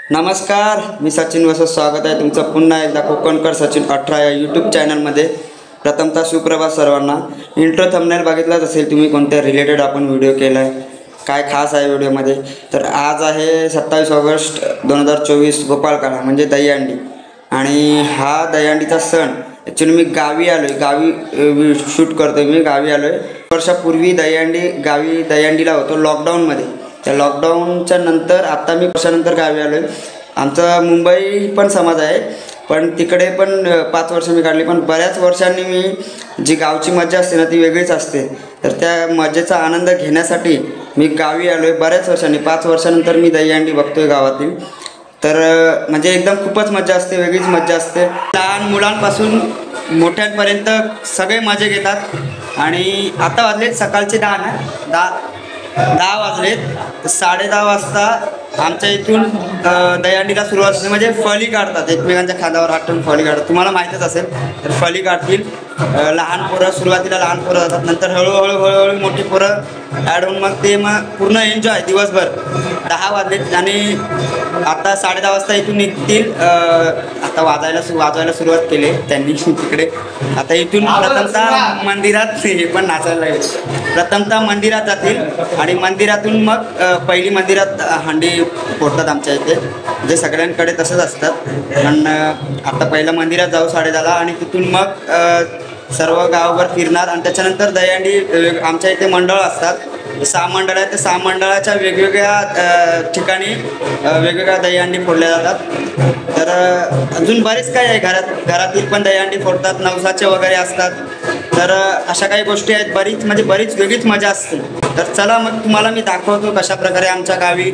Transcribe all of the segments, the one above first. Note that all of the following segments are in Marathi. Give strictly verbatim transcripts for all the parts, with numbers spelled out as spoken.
नमस्कार, मी सचिन वसत. स्वागत आहे तुमचं पुन्हा एकदा कोकणकर सचिन अठरा या यूट्यूब चॅनलमध्ये. प्रथमतः सुप्रभात सर्वांना. इंट्रो थंबनेल बघितलाच असेल तुम्ही कोणत्या रिलेटेड आपण व्हिडिओ केला आहे, काय खास आहे व्हिडिओमध्ये. तर आज आहे सत्तावीस ऑगस्ट दोन हजार चोवीस, गोपाळकाला म्हणजे दहीहंडी. आणि हा दहीहंडीचा सण ॲक्च्युली मी गावी आलो आहे, गावी शूट करतो मी, गावी आलो आहे. वर्षापूर्वी दहीहंडी गावी दहीहंडीला होतो लॉकडाऊनमध्ये. त्या लॉकडाऊनच्या नंतर आता मी वर्षानंतर गावी आलो आहे. आमचा मुंबई पण समाज आहे, पण तिकडे पण पाच वर्ष मी काढली. पण बऱ्याच वर्षांनी मी जी गावची मजा असते ना ती वेगळीच असते. तर त्या मजेचा आनंद घेण्यासाठी मी गावी आलो आहे बऱ्याच वर्षांनी. पाच वर्षानंतर मी दहीहंडी बघतो आहे गावातील. तर म्हणजे एकदम खूपच मजा असते, वेगळीच मजा असते. लहान मुलांपासून मोठ्यांपर्यंत सगळे मजे घेतात. आणि आता वाजलेत सकाळचे दहा ना दहा दहा वाजलेत. तर साडे दहा वाजता आमच्या इथून दहीहंडीला सुरुवात होते. म्हणजे फळी काढतात, एकमेकांच्या खांद्यावर हात ठेवून फळी काढतात. तुम्हाला माहीतच असेल. तर फळी काढतील. लहान पोरं सुरुवातीला लहान पोरं जातात, नंतर हळूहळू हळूहळू मोठी पोरं ॲड होऊन मग ते मग पूर्ण एन्जॉय दिवसभर. दहा वाजलेत आणि आता साडे दहा वाजता इथून निघतील. आता वाजायला सु वाजवायला सुरुवात केली त्यांनी तिकडे. आता इथून प्रथमतः मंदिरात हे पण नाचायला लागेल. प्रथमतः मंदिरात जातील आणि मंदिरातून मग पहिली मंदिरात हंडी फोडतात आमच्या इथे. म्हणजे सगळ्यांकडे तसंच असतात. पण आता पहिलं मंदिरात जाऊ साडे दहाला आणि तिथून मग सर्व गावभर फिरणार. आणि त्याच्यानंतर दहीहंडी आमच्या इथे मंडळ असतात, सहा मंडळ आहेत. त्या सहा मंडळाच्या वेगवेगळ्या ठिकाणी वेगवेगळ्या दहीहंडी फोडल्या जातात. तर अजून बरेच काही आहे. घरात घरातील पण दहीहंडी फोडतात, नवसाचे वगैरे असतात. तर अशा काही गोष्टी आहेत. बरीच म्हणजे बरीच वेगळीच मजा असते. तर चला मग तुम्हाला मी दाखवतो कशाप्रकारे आमच्या गावी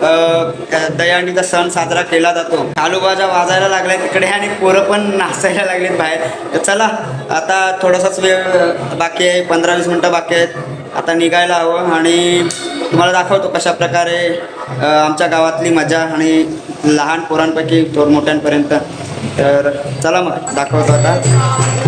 दहीहंडीचा सण साजरा केला जातो. कालूबाजा वाजायला लागल्या तिकडे आणि पोरं पण नाचायला लागलेत बाहेर. तर चला आता थोडासाच वेळ बाकी आहे, पंधरा वीस मिनटं बाकी आहेत. आता निघायला हवं आणि तुम्हाला दाखवतो कशाप्रकारे आमच्या गावातली मजा आणि लहान पोरांपैकी थोर मोठ्यांपर्यंत. तर चला मग दाखवतो आता.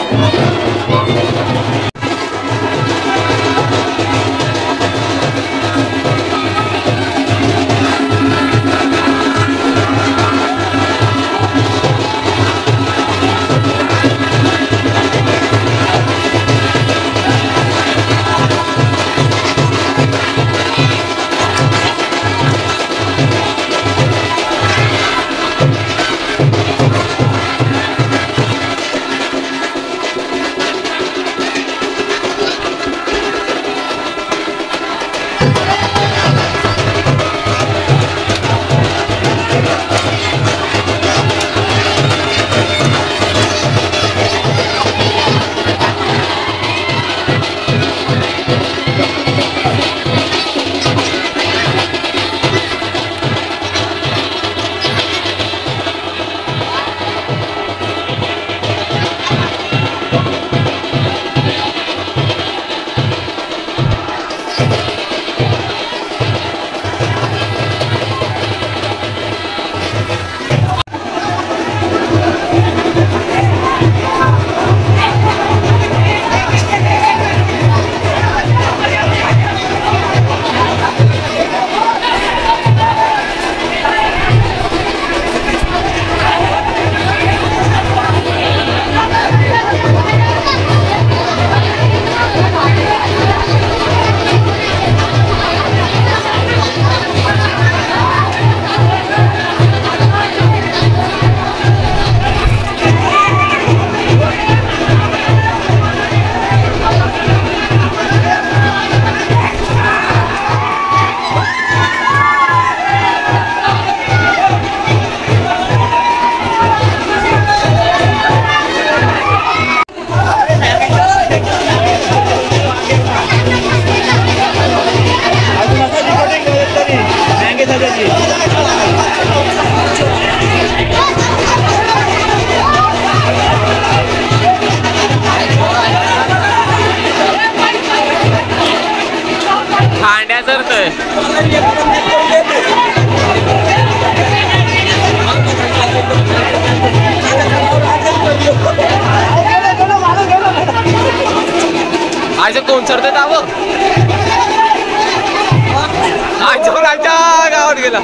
आयचं कोण चढते दावं आयचं आमच्या गावात गेला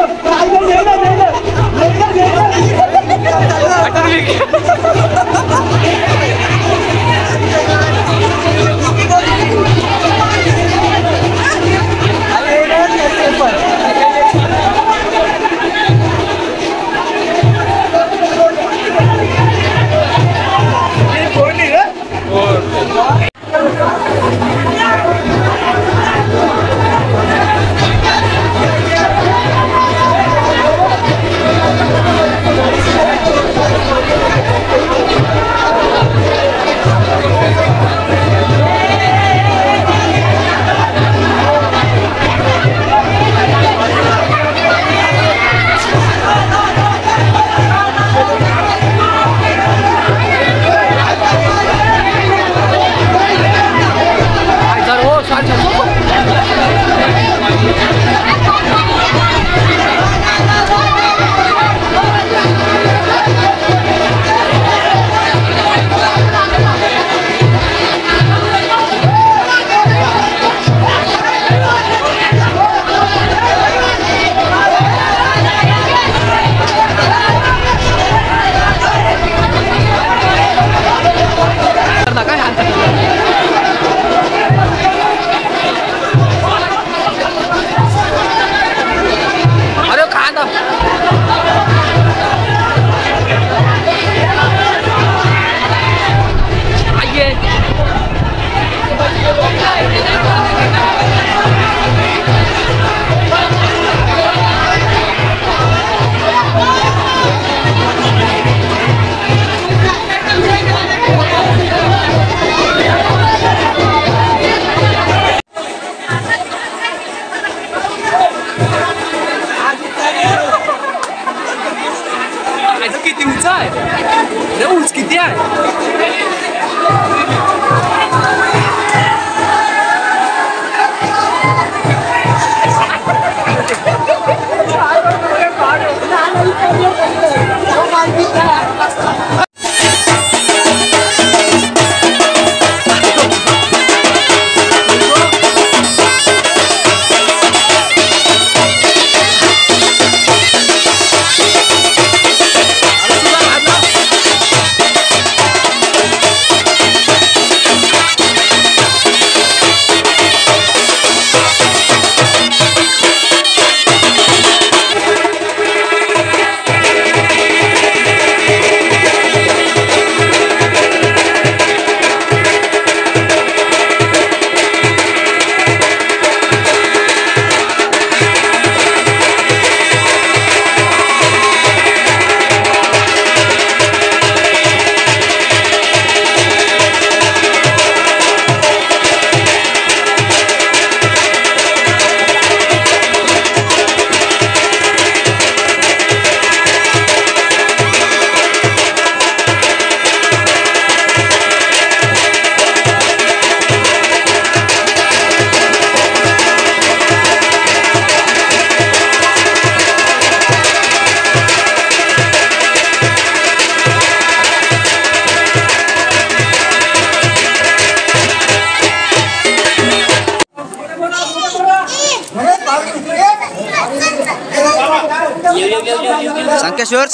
किती उंच आहे उंच किती आहे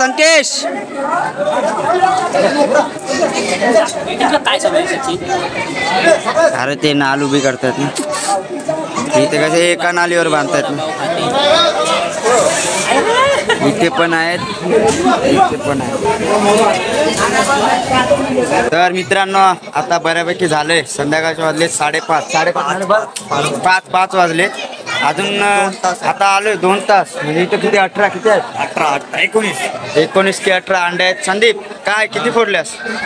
संकेश काय समजेल सचिन अरे ते नाल उभी करतात ना इथे कसे एका नालीवर बांधतात ना इथे पण आहेत इथे पण आहेत तर मित्रांनो आता बऱ्यापैकी झालंय संध्याकाळचे वाजले साडेपाच साडेपाच पाच पाच वाजले अजून आता आलोय दोन तास म्हणजे इथं किती अठरा किती आहेत अठरा अठरा एकोणीस एकोणीस की अठरा अंडे आहेत संदीप काय किती फोडल्यास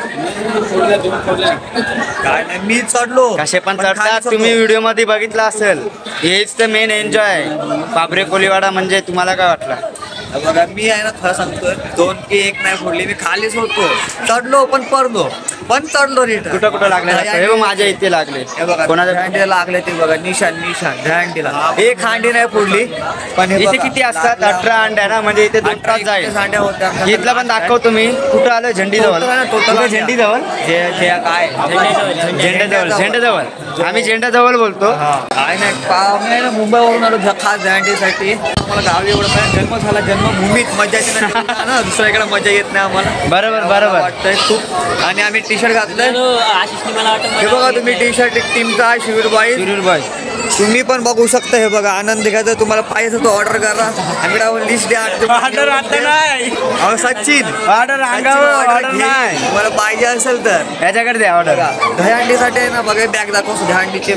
काय नाही मी चढलो कसे पण चढतात तुम्ही व्हिडिओ मध्ये बघितलं असेल हेच तर मेन एन्जॉय बाबरे कोलीवाडा म्हणजे तुम्हाला काय वाटलं बघा मी आहे ना खरं सांगतोय दोन की एक नाही फोडली मी खालीच होतो चढलो पण पडलो पण चढलो रिटर्न कुठं कुठं लागले हे बघ माझ्या इथे लागले हे बघा कोणाच्या हँडीला लागले ते बघा निशान निशान हँडीला एक हांडी नाही फोडली पण हे इथे बघा, किती असतात अठरा अंड्या ना म्हणजे इथे दोन तास जाईल हांड्या होत्या इथला पण दाखवतो मी कुठं आलो झेंडी जवळ झेंडी जवळ जे जे काय झेंड्याजवळ झेंड्याजवळ आम्ही झेंड्याजवळ बोलतो काय नाही पाहुणे ना मुंबईवरून आलो झ- खास झँडीसाठी आम्हाला गावी एवढं पण जन्म झाला जन्मभूमीत मजा येते ना ना दुसऱ्याकडे मजा येत नाही आम्हाला बरोबर बरोबर वाटतंय खूप आणि आम्ही टी शर्ट घातलंय आशिषने मला वाटतं हे बघा तुम्ही टी शर्ट टीमचा आहे शिवीर बाई शिरूर बॉय तुम्ही पण बघू शकता हे बघा आनंद घ्यायचा तुम्हाला पाहिजे असेल तो ऑर्डर करा आम्ही लिस्ट द्या ऑर्डर आता नाही अहो सचिन ऑर्डर अंगावर ऑर्डर घे. नाही तुम्हाला पाहिजे असेल तर याच्याकडे द्या ऑर्डर दहीहंडीसाठी आहे ना बघा बॅग दाखव दहीहंडीचे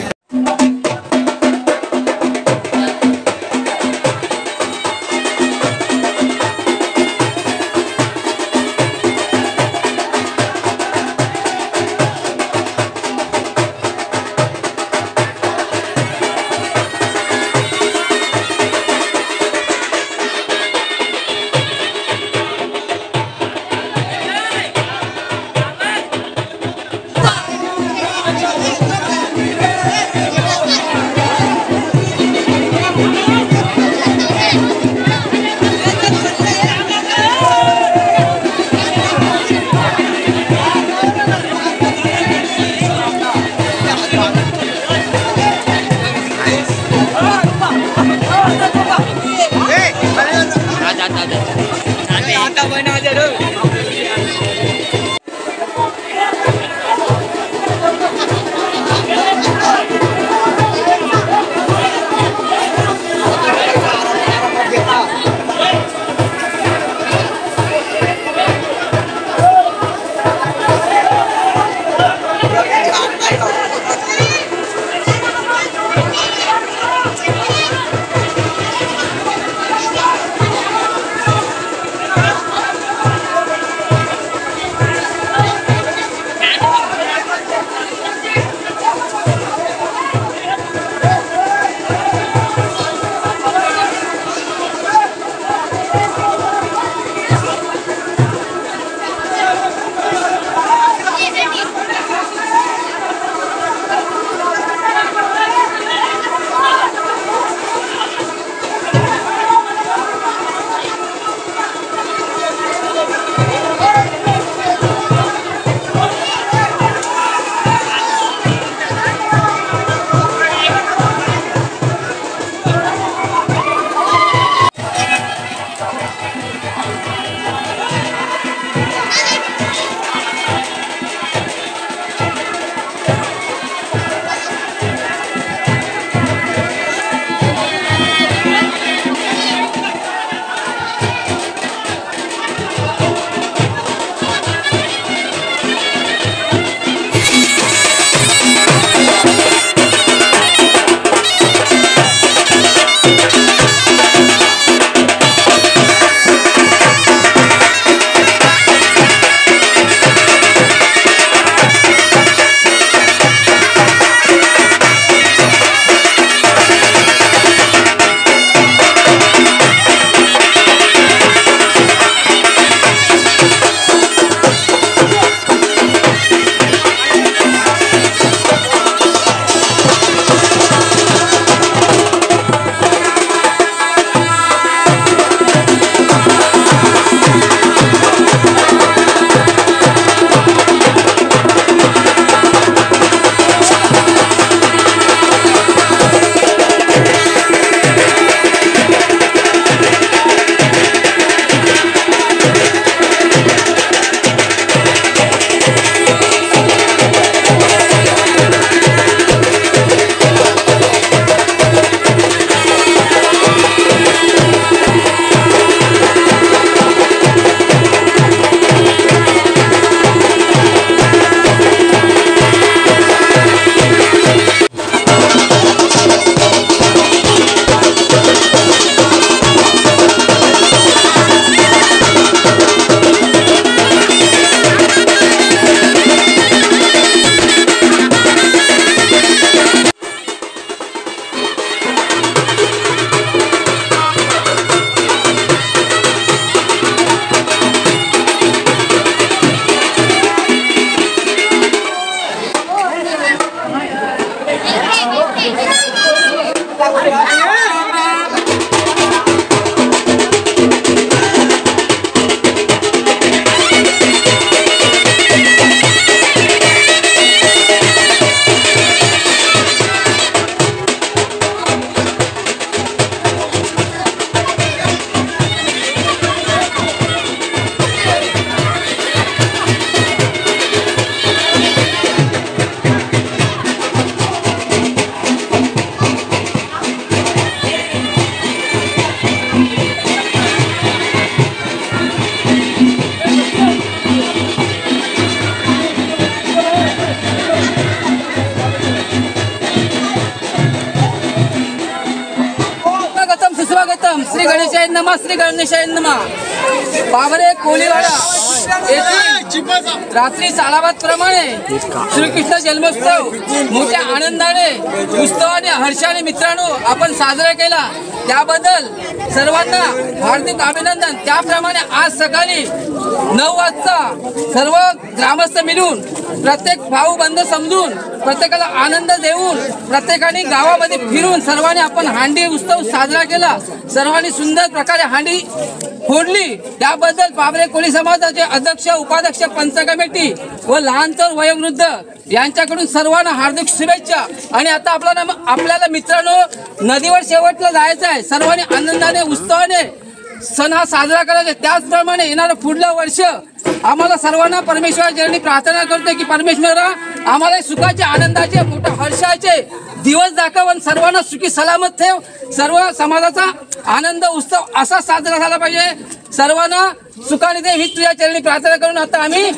नमा श्री गणेशाय नमा. बाबरे कोलीवाडा येथील रात्री सालाबादप्रमाणे श्रीकृष्ण जन्मोत्सव मोठ्या आनंदाने उत्सवाने हर्षाने मित्रांनो आपण साजरा केला. त्याबद्दल सर्वांना हार्दिक अभिनंदन. त्याप्रमाणे आज सकाळी नऊ वाजता सर्व ग्रामस्थ मिळून प्रत्येक भाऊ बंद समजून प्रत्येकाला आनंद देऊन प्रत्येकाने गावामध्ये फिरून सर्वांनी आपण हांडी उत्सव साजरा केला. सर्वांनी सुंदर प्रकारे हांडी फोडली. त्याबद्दल पाबरे कोळी समाजाचे अध्यक्ष उपाध्यक्ष पंच कमिटी व लहान तर वयोवृद्ध यांच्याकडून सर्वांना हार्दिक शुभेच्छा. आणि आता आपल्याला आपल्याला मित्रांनो नदीवर शेवटला जायचं आहे. सर्वांनी आनंदाने उत्सवाने सण हा साजरा करायचा. त्याचप्रमाणे येणारं पुढलं वर्ष आम्हाला सर्वांना परमेश्वराची प्रार्थना करतो की परमेश्वरा आम्हाला सुखाचे आनंदाचे मोठ्या हर्षाचे दिवस दाखव आणि सर्वांना सुखी सलामत ठेव. सर्व समाजाचा आनंद उत्सव असा साजरा झाला पाहिजे. सर्वांना सुखाने दे ही तुझ्या चरणी प्रार्थना करून आता आम्ही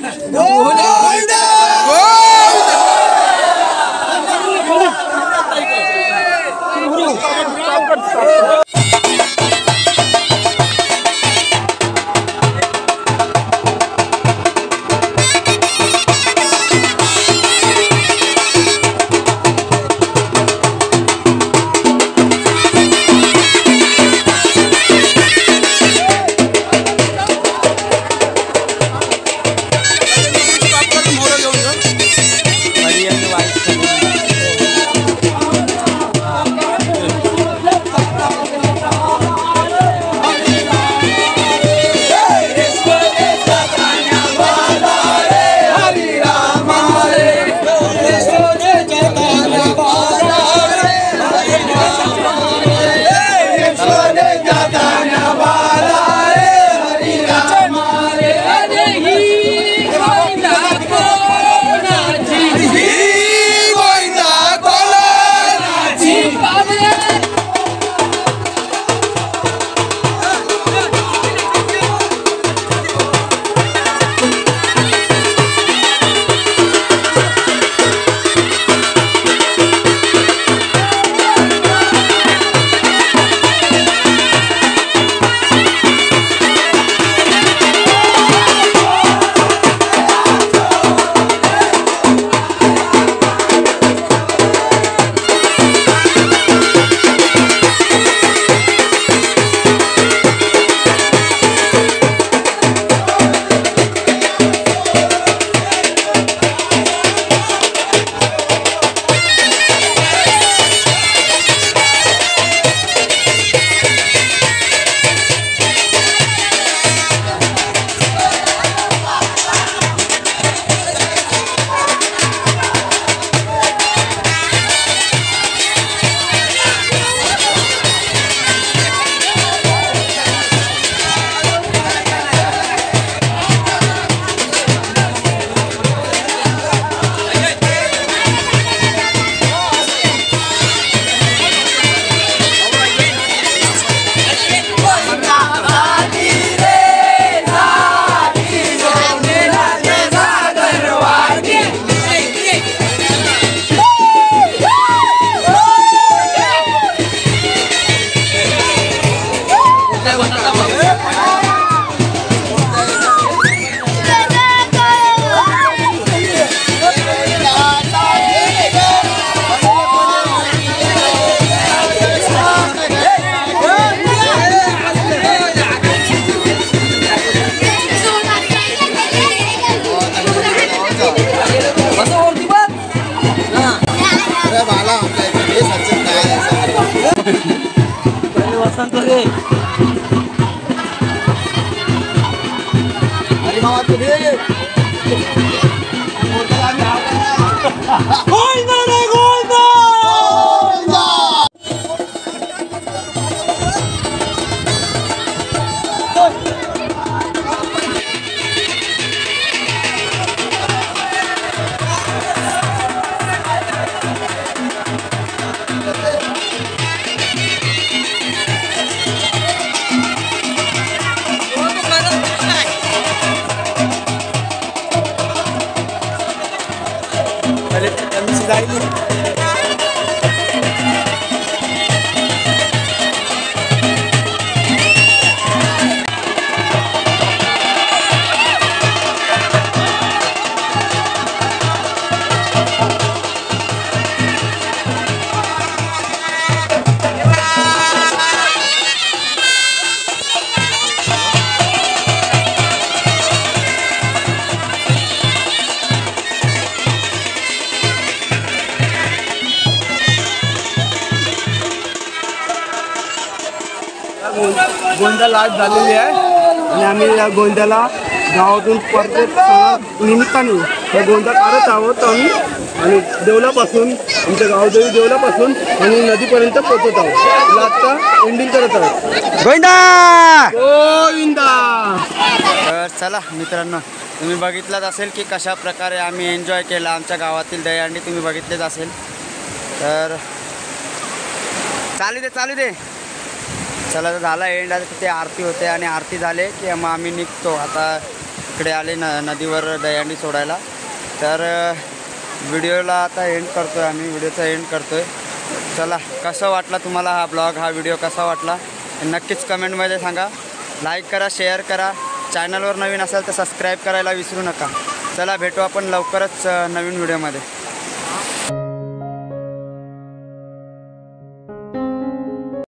गोंदा लाट झालेली आहे आणि आम्ही या गोंद्याला गावातून प्रत्येक निमित्ताने या गोंदा काढत आहोत आम्ही आणि देवलापासून आमच्या गावदेवी देवलापासून आणि नदीपर्यंत पोहोचत आहोत. आता एंडिंग करत आहोत. गोविंदा गोविंदा. तर चला मित्रांनो, तुम्ही बघितलंच असेल की कशा प्रकारे आम्ही एन्जॉय केला. आमच्या गावातील दहीहंडी तुम्ही बघितलेच असेल. तर चालू दे चालू दे चला, तर झाला एंड. आता तिथे आरती होते आणि आरती झाले की मग आम्ही निघतो. आता इकडे आले न नदीवर दहीहंडी सोडायला. तर व्हिडिओला आता एंड करतो आहे आम्ही, व्हिडिओचा एंड करतो आहे. चला, कसं वाटला तुम्हाला हा ब्लॉग, हा व्हिडिओ कसा वाटला नक्कीच कमेंटमध्ये सांगा. लाईक करा, शेअर करा. चॅनलवर नवीन असेल तर सबस्क्राईब करायला विसरू नका. चला, भेटू आपण लवकरच नवीन व्हिडिओमध्ये.